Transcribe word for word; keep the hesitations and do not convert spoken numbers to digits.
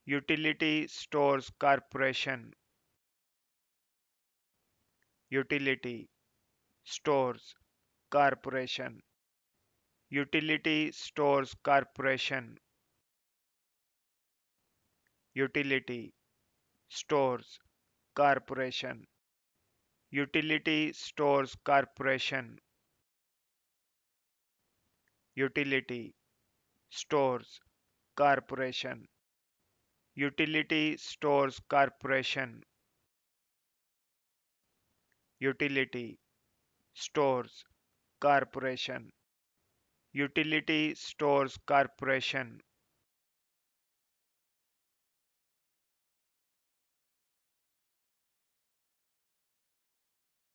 Utility Stores Corporation. Utility Stores Corporation. Utility Stores Corporation. Utility Stores Corporation. Utility Stores Corporation. Utility Stores Corporation. Utility Stores Corporation. Utility Stores Corporation. Utility Stores Corporation.